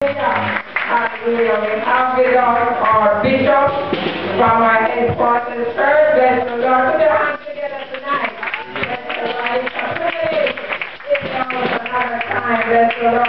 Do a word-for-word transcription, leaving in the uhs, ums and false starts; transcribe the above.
Hallelujah. Hallelujah. We have with us our bishop from our headquarters church. Bless the Lord. Put your hands together tonight. Bless the Lord. It's a privilege. It's almost another time. Bless the Lord.